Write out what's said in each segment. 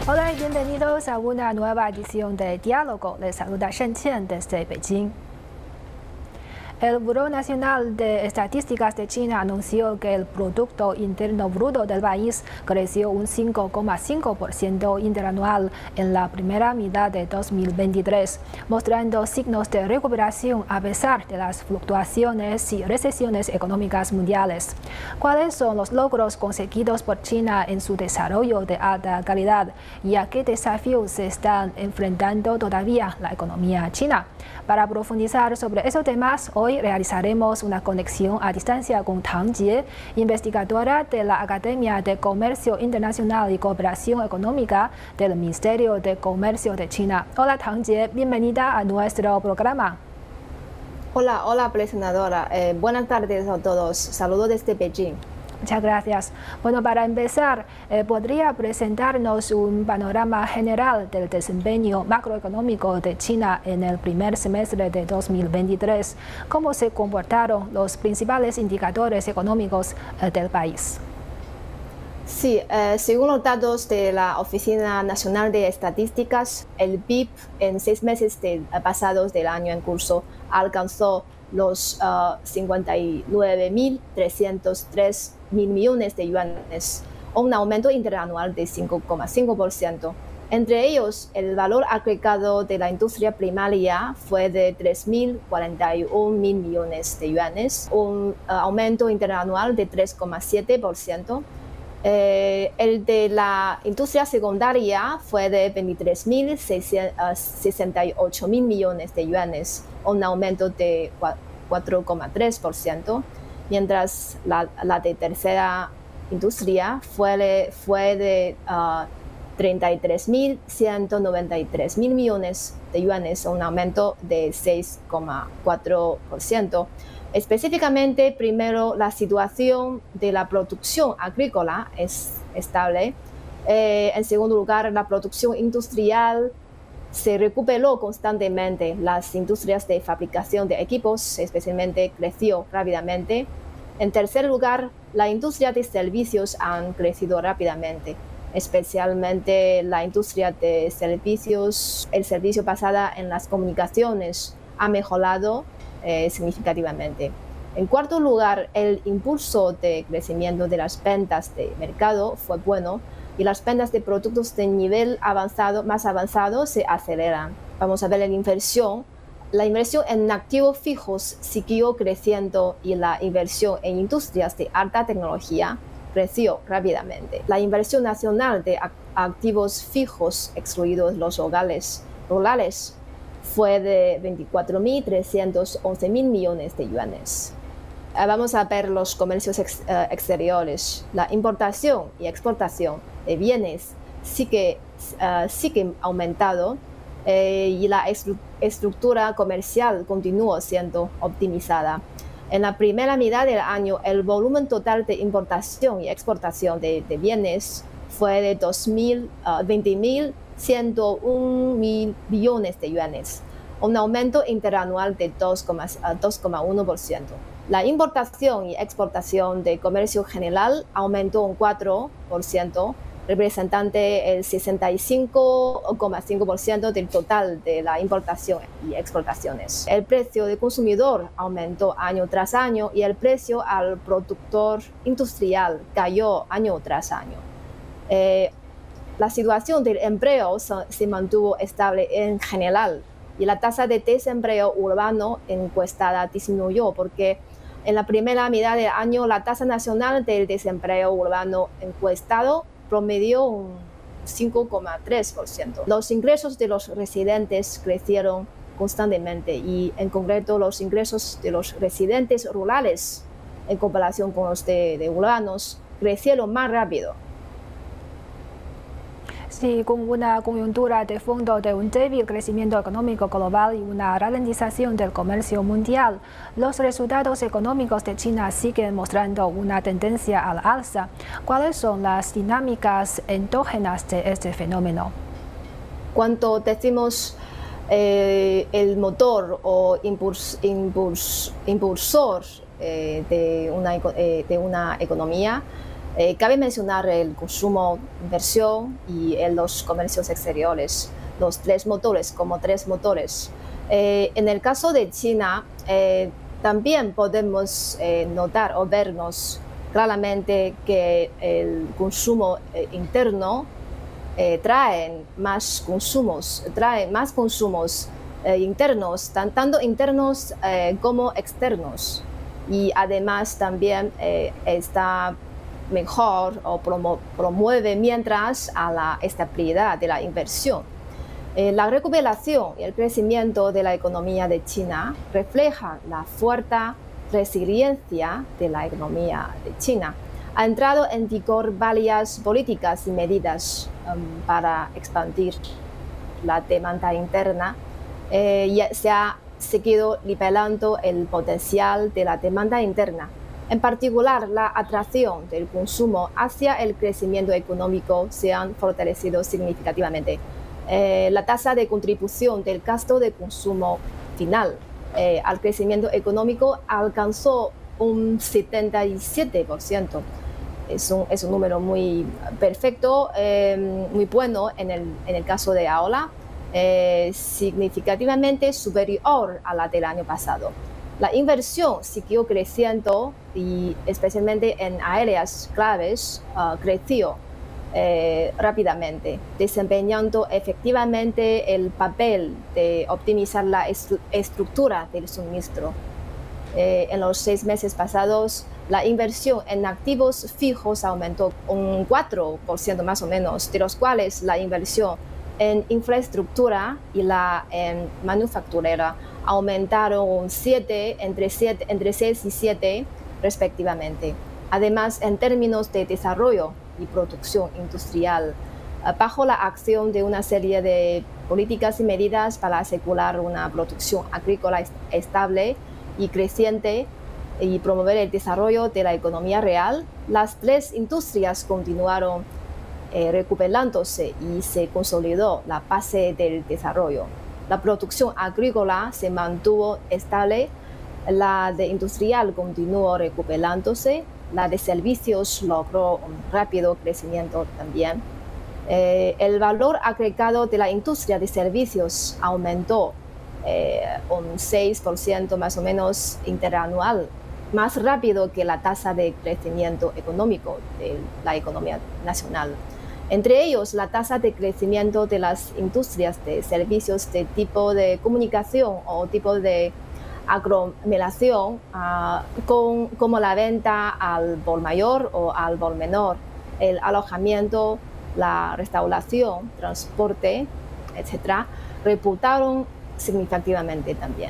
Hola y bienvenidos a una nueva edición de Diálogo. Les saluda Shen Qian desde Beijing. El Buró Nacional de Estadísticas de China anunció que el Producto Interno Bruto del país creció un 5,5% interanual en la primera mitad de 2023, mostrando signos de recuperación a pesar de las fluctuaciones y recesiones económicas mundiales. ¿Cuáles son los logros conseguidos por China en su desarrollo de alta calidad y a qué desafíos se están enfrentando todavía la economía china? Para profundizar sobre esos temas, hoy realizaremos una conexión a distancia con Tang Jie, investigadora de la Academia de Comercio Internacional y Cooperación Económica del Ministerio de Comercio de China. Hola Tang Jie, bienvenida a nuestro programa. Hola, presentadora. Buenas tardes a todos. Saludos desde Beijing. Muchas gracias. Bueno, para empezar, ¿podría presentarnos un panorama general del desempeño macroeconómico de China en el primer semestre de 2023? ¿Cómo se comportaron los principales indicadores económicos del país? Sí, según los datos de la Oficina Nacional de Estadísticas, el PIB en 6 meses pasados del año en curso alcanzó los 59.303 mil millones de yuanes, un aumento interanual de 5,5%. Entre ellos, el valor agregado de la industria primaria fue de 3.041 mil millones de yuanes, un aumento interanual de 3,7%. El de la industria secundaria fue de 23.068 mil millones de yuanes, un aumento de 4,3%, mientras la de tercera industria fue de 33.193 mil millones de yuanes, un aumento de 6,4%. Específicamente, primero, la situación de la producción agrícola es estable. En segundo lugar, la producción industrial se recuperó constantemente. Las industrias de fabricación de equipos especialmente creció rápidamente. En tercer lugar, la industria de servicios han crecido rápidamente, especialmente la industria de servicios. El servicio basado en las comunicaciones ha mejorado significativamente. En cuarto lugar, el impulso de crecimiento de las ventas de mercado fue bueno y las ventas de productos de nivel más avanzado se aceleran. Vamos a ver la inversión. La inversión en activos fijos siguió creciendo y la inversión en industrias de alta tecnología creció rápidamente. La inversión nacional de activos fijos, excluidos los hogares rurales, fue de 24.311 mil millones de yuanes. Vamos a ver los comercios exteriores. La importación y exportación de bienes sigue aumentando y la estructura comercial continúa siendo optimizada. En la primera mitad del año, el volumen total de importación y exportación de bienes fue de 20.101 mil billones de yuanes, un aumento interanual de 2,1%. La importación y exportación de comercio general aumentó un 4%, representante el 65,5% del total de la importación y exportaciones. El precio del consumidor aumentó año tras año y el precio al productor industrial cayó año tras año. La situación del empleo se mantuvo estable en general y la tasa de desempleo urbano encuestada disminuyó porque en la primera mitad del año la tasa nacional del desempleo urbano encuestado promedió un 5,3%. Los ingresos de los residentes crecieron constantemente y en concreto los ingresos de los residentes rurales en comparación con los de urbanos crecieron más rápido. Sí, con una coyuntura de fondo de un débil crecimiento económico global y una ralentización del comercio mundial, los resultados económicos de China siguen mostrando una tendencia al alza. ¿Cuáles son las dinámicas endógenas de este fenómeno? Cuando decimos el motor o impulsor de una economía, Cabe mencionar el consumo, inversión y los comercios exteriores, los tres motores como tres motores. En el caso de China, también podemos notar o vernos claramente que el consumo interno trae más consumos internos, tanto internos como externos. Y además también está mejor o promueve mientras a la estabilidad de la inversión. La recuperación y el crecimiento de la economía de China reflejan la fuerte resiliencia de la economía de China. Ha entrado en vigor varias políticas y medidas para expandir la demanda interna y se ha seguido liberando el potencial de la demanda interna. En particular, la atracción del consumo hacia el crecimiento económico se han fortalecido significativamente. La tasa de contribución del gasto de consumo final al crecimiento económico alcanzó un 77%. Es un número muy perfecto, muy bueno en el caso de ahora, significativamente superior a la del año pasado. La inversión siguió creciendo y especialmente en áreas claves creció rápidamente, desempeñando efectivamente el papel de optimizar la estructura del suministro. En los 6 meses pasados, la inversión en activos fijos aumentó un 4% más o menos, de los cuales la inversión en infraestructura y la manufacturera aumentaron entre 6 y 7 respectivamente. Además, en términos de desarrollo y producción industrial, bajo la acción de una serie de políticas y medidas para asegurar una producción agrícola estable y creciente y promover el desarrollo de la economía real, las tres industrias continuaron recuperándose y se consolidó la base del desarrollo. La producción agrícola se mantuvo estable, la de industrial continuó recuperándose, la de servicios logró un rápido crecimiento también. El valor agregado de la industria de servicios aumentó un 6% más o menos interanual, más rápido que la tasa de crecimiento económico de la economía nacional. Entre ellos, la tasa de crecimiento de las industrias de servicios de tipo de comunicación o tipo de aglomeración, como la venta al por mayor o al por menor, el alojamiento, la restauración, transporte, etc., reputaron significativamente también.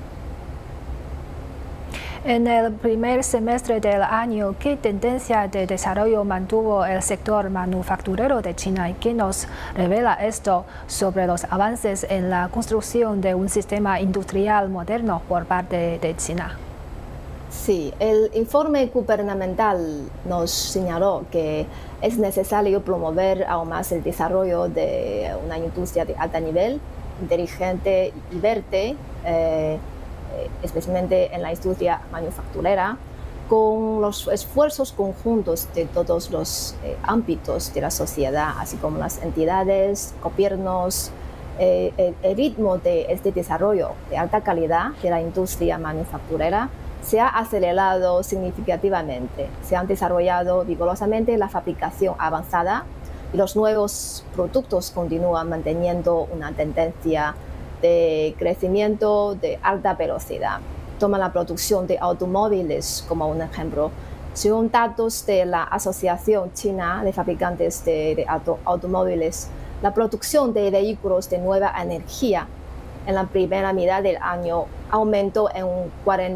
En el primer semestre del año, ¿qué tendencia de desarrollo mantuvo el sector manufacturero de China y qué nos revela esto sobre los avances en la construcción de un sistema industrial moderno por parte de China? Sí, el informe gubernamental nos señaló que es necesario promover aún más el desarrollo de una industria de alto nivel, inteligente y verde, especialmente en la industria manufacturera, con los esfuerzos conjuntos de todos los ámbitos de la sociedad, así como las entidades, gobiernos. El ritmo de este desarrollo de alta calidad de la industria manufacturera se ha acelerado significativamente. Se han desarrollado vigorosamente la fabricación avanzada y los nuevos productos continúan manteniendo una tendencia de crecimiento de alta velocidad. Toma la producción de automóviles como un ejemplo. Según datos de la Asociación China de Fabricantes de Automóviles, la producción de vehículos de nueva energía en la primera mitad del año aumentó en un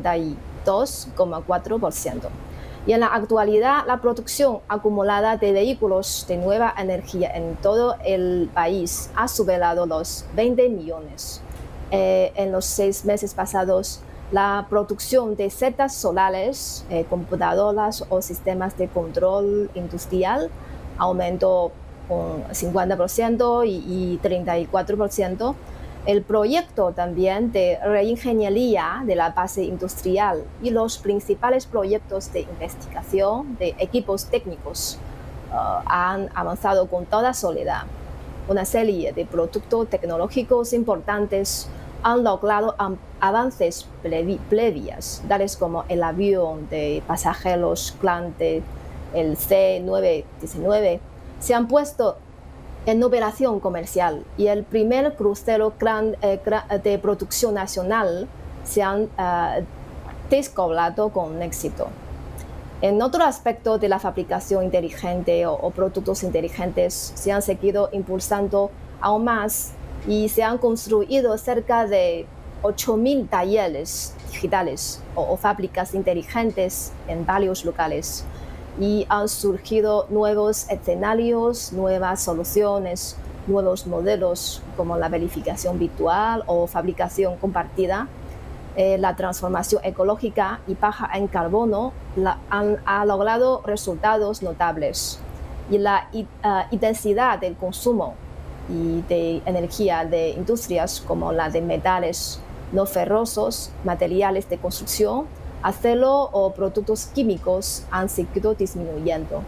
42,4%. Y en la actualidad, la producción acumulada de vehículos de nueva energía en todo el país ha superado los 20 millones. En los 6 meses pasados, la producción de celdas solares, computadoras o sistemas de control industrial aumentó un 50% y 34%. El proyecto también de reingeniería de la base industrial y los principales proyectos de investigación de equipos técnicos han avanzado con toda soledad. Una serie de productos tecnológicos importantes han logrado avances previos, tales como el avión de pasajeros Clan el C-919, se han puesto en operación comercial y el primer crucero de producción nacional se han descollado con éxito. En otro aspecto de la fabricación inteligente o productos inteligentes se han seguido impulsando aún más y se han construido cerca de 8.000 talleres digitales o fábricas inteligentes en varios lugares. Y han surgido nuevos escenarios, nuevas soluciones, nuevos modelos como la verificación virtual o fabricación compartida. La transformación ecológica y baja en carbono ha logrado resultados notables. Y la intensidad del consumo y de energía de industrias como la de metales no ferrosos, materiales de construcción, acero o productos químicos han seguido disminuyendo.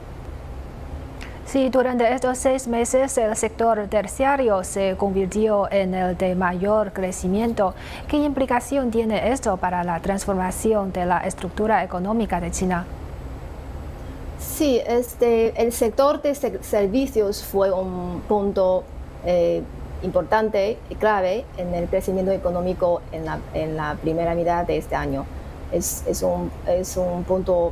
Sí, durante estos 6 meses el sector terciario se convirtió en el de mayor crecimiento. ¿Qué implicación tiene esto para la transformación de la estructura económica de China? Sí, el sector de servicios fue un punto importante y clave en el crecimiento económico en la primera mitad de este año. Es un punto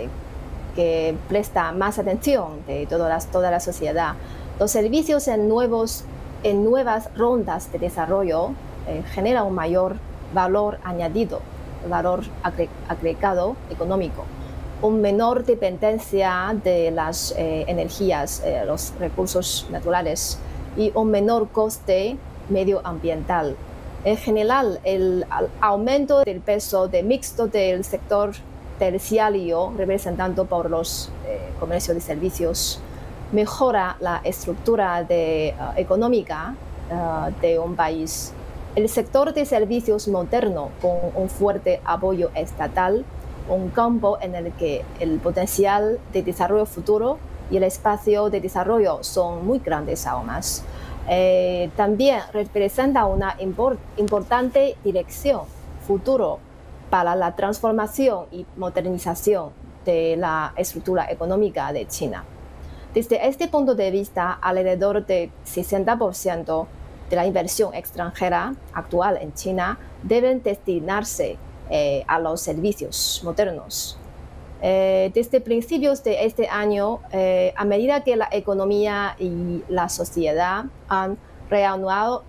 que presta más atención de toda la sociedad. Los servicios en nuevas rondas de desarrollo generan un mayor valor añadido, valor agregado económico, una menor dependencia de las energías, los recursos naturales y un menor coste medioambiental. En general, el aumento del peso mixto del sector terciario, representado por los comercios de servicios, mejora la estructura económica de un país. El sector de servicios moderno, con un fuerte apoyo estatal, un campo en el que el potencial de desarrollo futuro y el espacio de desarrollo son muy grandes aún más. También representa una importante dirección futuro para la transformación y modernización de la estructura económica de China. Desde este punto de vista, alrededor del 60% de la inversión extranjera actual en China deben destinarse a los servicios modernos. Desde principios de este año, a medida que la economía y la sociedad han reanudado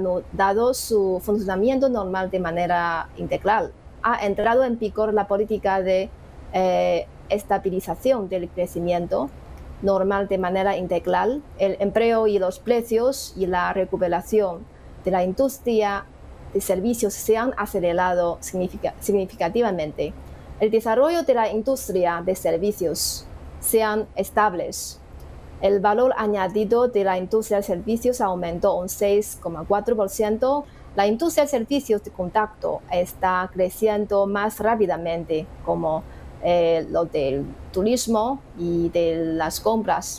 su funcionamiento normal de manera integral, ha entrado en vigor la política de estabilización del crecimiento normal de manera integral, el empleo y los precios y la recuperación de la industria de servicios se han acelerado significativamente. El desarrollo de la industria de servicios sean estables. El valor añadido de la industria de servicios aumentó un 6,4%. La industria de servicios de contacto está creciendo más rápidamente, como lo del turismo y de las compras.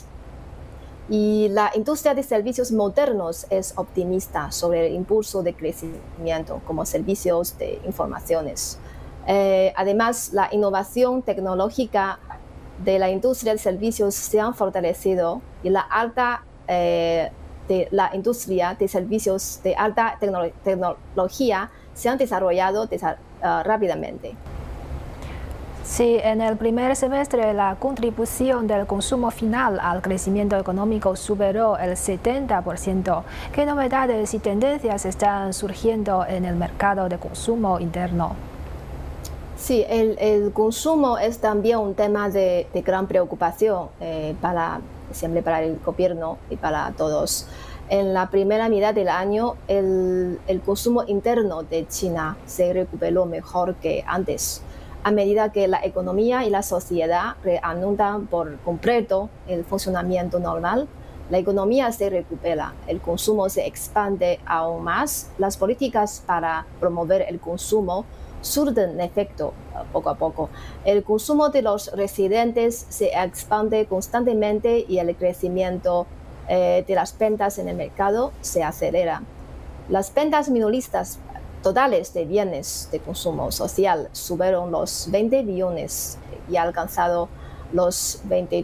Y la industria de servicios modernos es optimista sobre el impulso de crecimiento, como servicios de informaciones. Además, la innovación tecnológica de la industria de servicios se han fortalecido y la industria de servicios de alta tecnología se han desarrollado rápidamente. Sí, en el primer semestre la contribución del consumo final al crecimiento económico superó el 70%. ¿Qué novedades y tendencias están surgiendo en el mercado de consumo interno? Sí, el consumo es también un tema de gran preocupación siempre para el gobierno y para todos. En la primera mitad del año, el consumo interno de China se recuperó mejor que antes. A medida que la economía y la sociedad reanudan por completo el funcionamiento normal, la economía se recupera, el consumo se expande aún más, las políticas para promover el consumo surten efecto poco a poco. El consumo de los residentes se expande constantemente y el crecimiento de las ventas en el mercado se acelera. Las ventas minoristas totales de bienes de consumo social superaron los 20 billones y han alcanzado los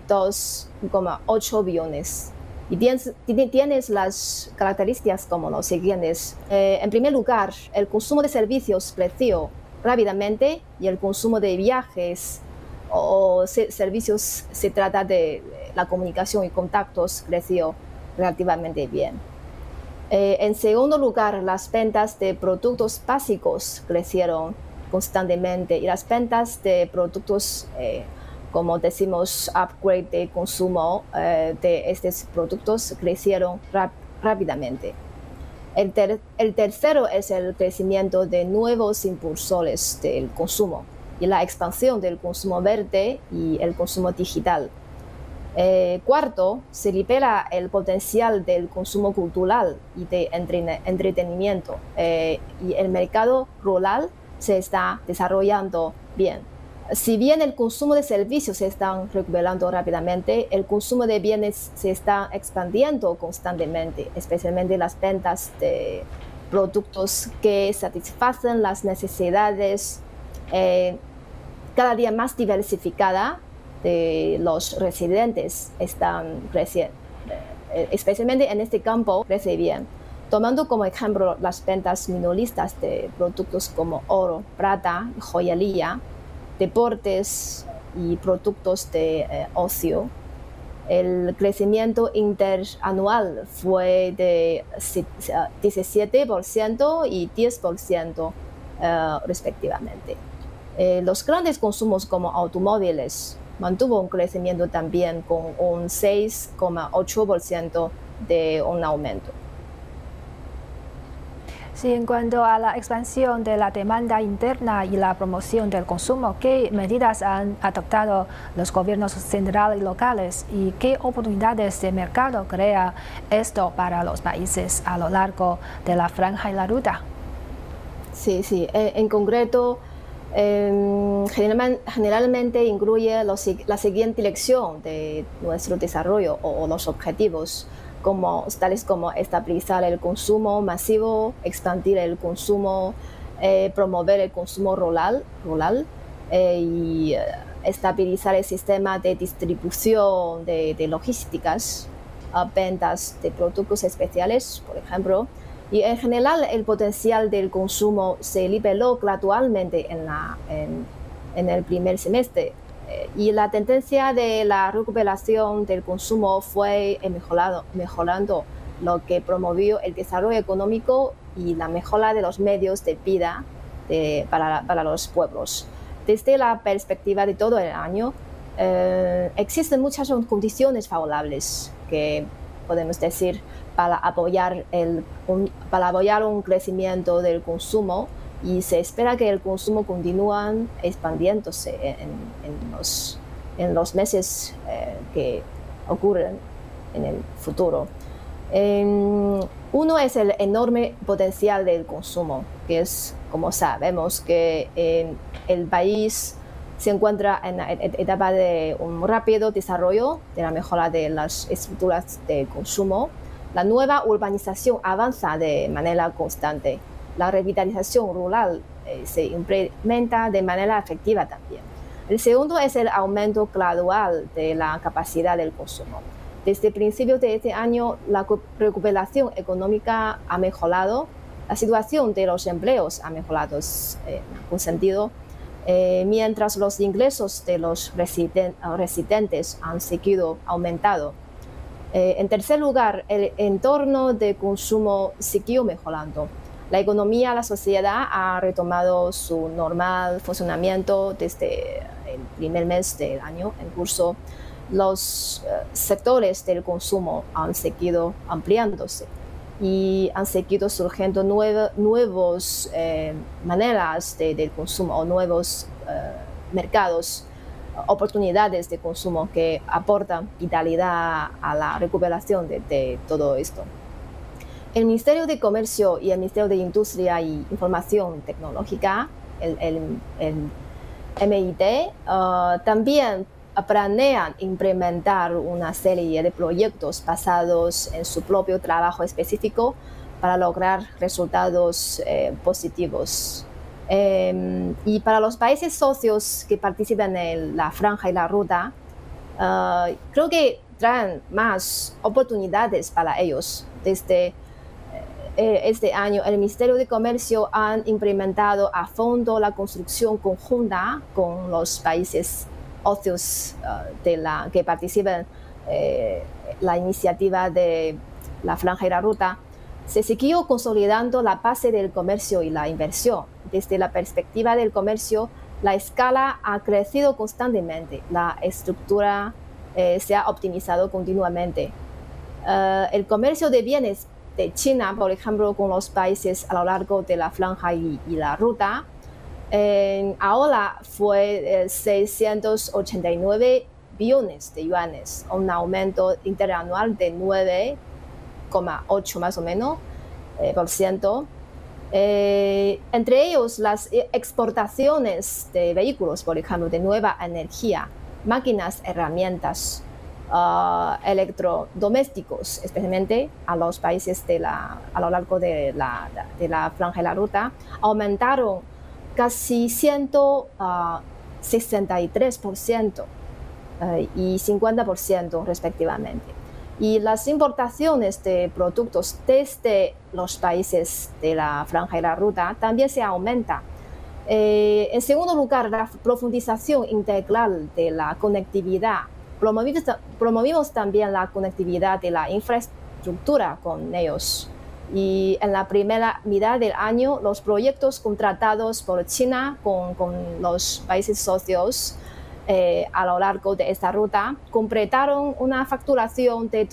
22,8 billones. Y tienes las características como los siguientes. En primer lugar, el consumo de servicios creció rápidamente y el consumo de viajes o servicios, se trata de la comunicación y contactos, creció relativamente bien. En segundo lugar, las ventas de productos básicos crecieron constantemente y las ventas de productos, como decimos, upgrade de consumo de estos productos crecieron rápidamente. El tercero es el crecimiento de nuevos impulsores del consumo y la expansión del consumo verde y el consumo digital. Cuarto, se libera el potencial del consumo cultural y de entretenimiento y el mercado rural se está desarrollando bien. Si bien el consumo de servicios se está recuperando rápidamente, el consumo de bienes se está expandiendo constantemente, especialmente las ventas de productos que satisfacen las necesidades cada día más diversificadas de los residentes están creciendo, especialmente en este campo crece bien. Tomando como ejemplo las ventas minoristas de productos como oro, plata, joyería, deportes y productos de ocio, el crecimiento interanual fue de 17% y 10% respectivamente. Los grandes consumos como automóviles mantuvo un crecimiento también con un 6,8% de un aumento. Sí, en cuanto a la expansión de la demanda interna y la promoción del consumo, ¿qué medidas han adoptado los gobiernos centrales y locales y qué oportunidades de mercado crea esto para los países a lo largo de la franja y la ruta? Sí, en concreto, generalmente incluye la siguiente dirección de nuestro desarrollo o los objetivos, tales como estabilizar el consumo masivo, expandir el consumo, promover el consumo rural y estabilizar el sistema de distribución de logísticas, ventas de productos especiales, por ejemplo. Y en general el potencial del consumo se liberó gradualmente en el primer semestre. Y la tendencia de la recuperación del consumo fue mejorando, lo que promovió el desarrollo económico y la mejora de los medios de vida para los pueblos. Desde la perspectiva de todo el año, existen muchas condiciones favorables que podemos decir para apoyar un crecimiento del consumo, y se espera que el consumo continúe expandiéndose en los meses que ocurren en el futuro. Uno es el enorme potencial del consumo, que es, como sabemos, que el país se encuentra en la etapa de un rápido desarrollo de la mejora de las estructuras de consumo. La nueva urbanización avanza de manera constante. La revitalización rural se implementa de manera efectiva también. El segundo es el aumento gradual de la capacidad del consumo. Desde principios de este año, la recuperación económica ha mejorado, la situación de los empleos ha mejorado en algún sentido, mientras los ingresos de los residentes han seguido aumentando. En tercer lugar, el entorno de consumo siguió mejorando. La economía, la sociedad ha retomado su normal funcionamiento desde el primer mes del año en curso. Los sectores del consumo han seguido ampliándose y han seguido surgiendo nuevas maneras del consumo o nuevos mercados. oportunidades de consumo que aportan vitalidad a la recuperación de todo esto. El Ministerio de Comercio y el Ministerio de Industria y Información Tecnológica, el MIT, también planean implementar una serie de proyectos basados en su propio trabajo específico para lograr resultados positivos. Y para los países socios que participan en la franja y la ruta, creo que traen más oportunidades para ellos. Desde este año, el Ministerio de Comercio ha implementado a fondo la construcción conjunta con los países socios que participan en la iniciativa de la franja y la ruta. Se siguió consolidando la base del comercio y la inversión. Desde la perspectiva del comercio, la escala ha crecido constantemente, la estructura se ha optimizado continuamente. El comercio de bienes de China, por ejemplo, con los países a lo largo de la franja y la ruta, ahora fue 689 billones de yuanes, un aumento interanual de 9,8 más o menos por ciento. Entre ellos, las exportaciones de vehículos, por ejemplo, de nueva energía, máquinas, herramientas, electrodomésticos, especialmente a los países a lo largo de la franja y la ruta, aumentaron casi 163% y 50% respectivamente. Y las importaciones de productos desde los países de la franja y la ruta también se aumentan. En segundo lugar, la profundización integral de la conectividad. Promovimos también la conectividad de la infraestructura con ellos. Y en la primera mitad del año, los proyectos contratados por China con los países socios a lo largo de esta ruta completaron una facturación de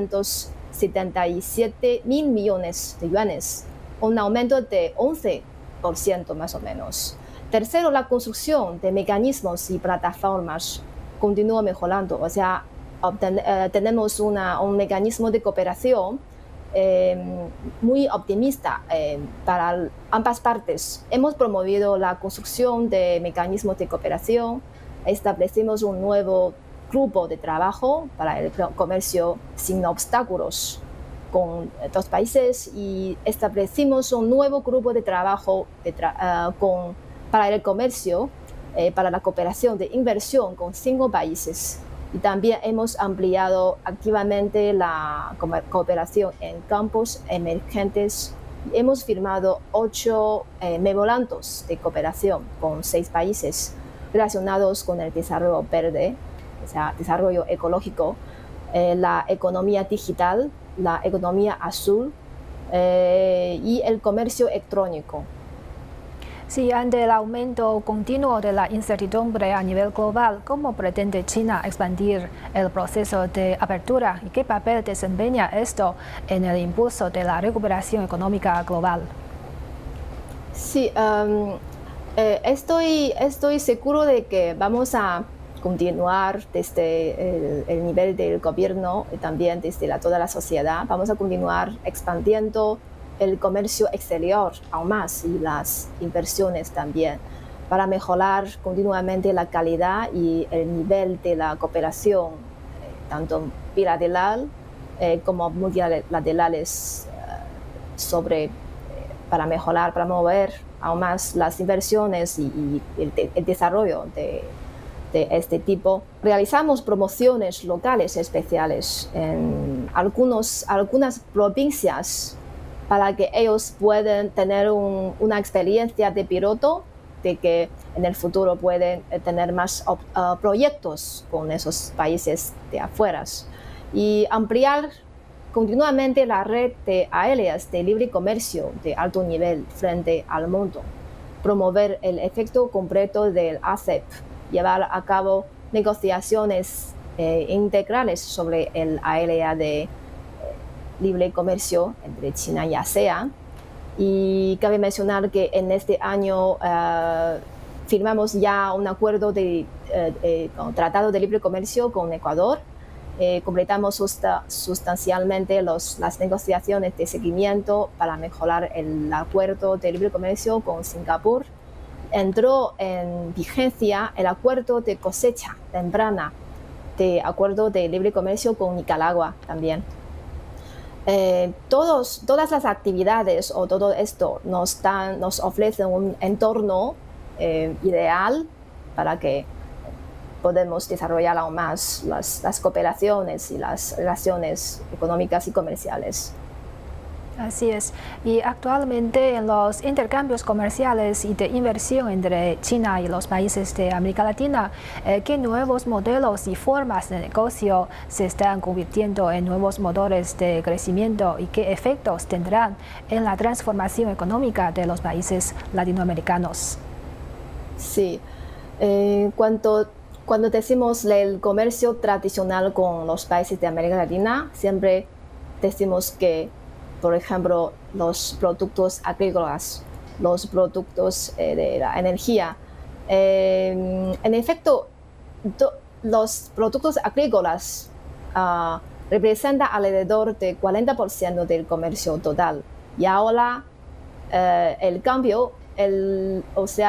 277 mil millones de yuanes, un aumento de 11% más o menos. Tercero, la construcción de mecanismos y plataformas continúa mejorando, o sea, tenemos un mecanismo de cooperación muy optimista para ambas partes. Hemos promovido la construcción de mecanismos de cooperación, establecimos un nuevo grupo de trabajo para el comercio sin obstáculos con dos países y establecimos un nuevo grupo de trabajo para el comercio, para la cooperación de inversión con 5 países. Y también hemos ampliado activamente la cooperación en campos emergentes. Hemos firmado 8 memorandos de cooperación con 6 países relacionados con el desarrollo verde, o sea, desarrollo ecológico, la economía digital, la economía azul y el comercio electrónico. Sí, ante el aumento continuo de la incertidumbre a nivel global, ¿cómo pretende China expandir el proceso de apertura y qué papel desempeña esto en el impulso de la recuperación económica global? Sí, estoy seguro de que vamos a continuar desde el nivel del gobierno y también desde toda la sociedad. Vamos a continuar expandiendo el comercio exterior aún más y las inversiones también para mejorar continuamente la calidad y el nivel de la cooperación, tanto bilateral como multilaterales, para mejorar, para mover aún más las inversiones y el desarrollo de este tipo. Realizamos promociones locales especiales en algunas provincias para que ellos puedan tener una experiencia de piloto, de que en el futuro pueden tener más proyectos con esos países de afuera. Y ampliar continuamente la red de áreas de libre comercio de alto nivel frente al mundo. Promover el efecto completo del RCEP, llevar a cabo negociaciones integrales sobre el área de libre comercio entre China y ASEAN. Y cabe mencionar que en este año firmamos ya un acuerdo de tratado de libre comercio con Ecuador. Completamos sustancialmente las negociaciones de seguimiento para mejorar el acuerdo de libre comercio con Singapur. Entró en vigencia el acuerdo de cosecha temprana de acuerdo de libre comercio con Nicaragua también. Todas las actividades o todo esto nos ofrecen un entorno ideal para que podemos desarrollar aún más las cooperaciones y las relaciones económicas y comerciales. Así es. Y actualmente en los intercambios comerciales y de inversión entre China y los países de América Latina, ¿qué nuevos modelos y formas de negocio se están convirtiendo en nuevos motores de crecimiento y qué efectos tendrán en la transformación económica de los países latinoamericanos? Sí. Cuando decimos el comercio tradicional con los países de América Latina, siempre decimos que, por ejemplo, los productos agrícolas, los productos de la energía. En efecto, los productos agrícolas representan alrededor del 40% del comercio total. Y ahora el cambio, el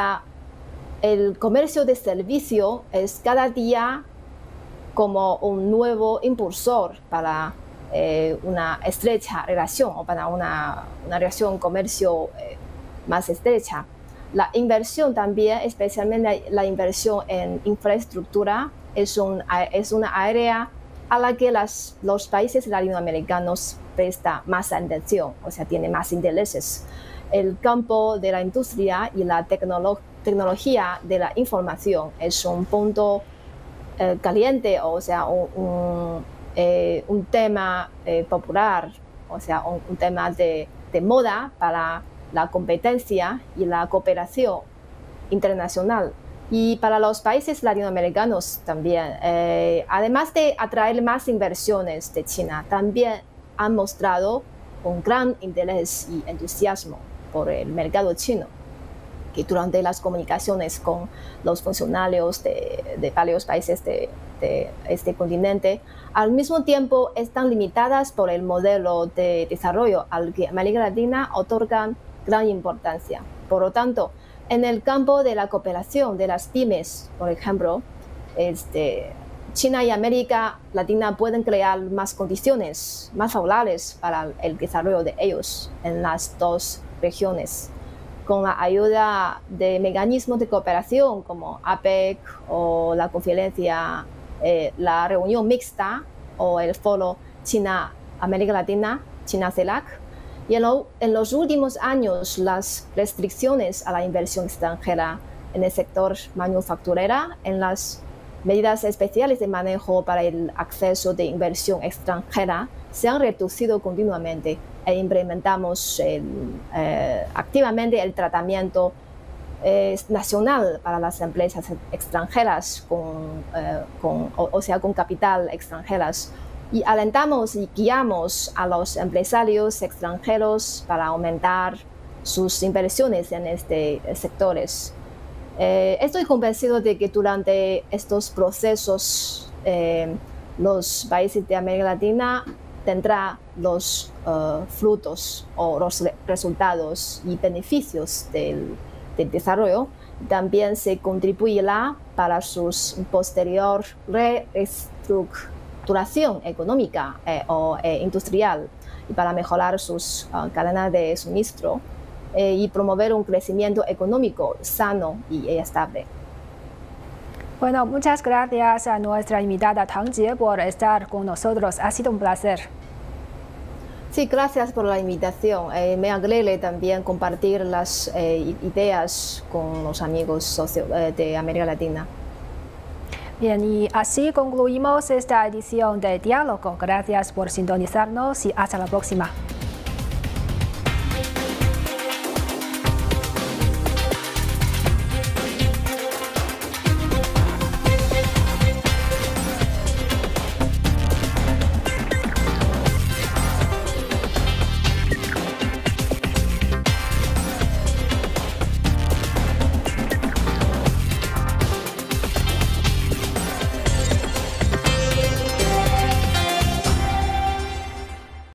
comercio de servicio es cada día como un nuevo impulsor para una estrecha relación o para una relación comercio más estrecha. La inversión también, especialmente la inversión en infraestructura, es una área a la que los países latinoamericanos prestan más atención, o sea, tienen más intereses. El campo de la industria y la tecnología de la información es un punto caliente, o sea, un tema popular, o sea, un tema de moda para la competencia y la cooperación internacional. Y para los países latinoamericanos también, además de atraer más inversiones de China, también han mostrado un gran interés y entusiasmo por el mercado chino, que durante las comunicaciones con los funcionarios de varios países de este continente, al mismo tiempo están limitadas por el modelo de desarrollo al que América Latina otorga gran importancia. Por lo tanto, en el campo de la cooperación de las pymes, por ejemplo, China y América Latina pueden crear más condiciones más favorables para el desarrollo de ellos en las dos regiones, con la ayuda de mecanismos de cooperación como APEC o la conferencia, la reunión mixta o el foro China-América Latina, China-CELAC. Y en los últimos años, las restricciones a la inversión extranjera en el sector manufacturera, en las medidas especiales de manejo para el acceso de inversión extranjera, se han reducido continuamente e implementamos activamente el tratamiento nacional para las empresas extranjeras con capital extranjeras. Y alentamos y guiamos a los empresarios extranjeros para aumentar sus inversiones en estos sectores. Estoy convencido de que durante estos procesos los países de América Latina tendrán los frutos o los resultados y beneficios del desarrollo. También se contribuirá para su posterior reestructuración económica o industrial y para mejorar sus cadenas de suministro y promover un crecimiento económico sano y estable. Bueno, muchas gracias a nuestra invitada Tang Jie por estar con nosotros. Ha sido un placer. Sí, gracias por la invitación. Me alegra también compartir las ideas con los amigos socios de América Latina. Bien, y así concluimos esta edición de Diálogo. Gracias por sintonizarnos y hasta la próxima.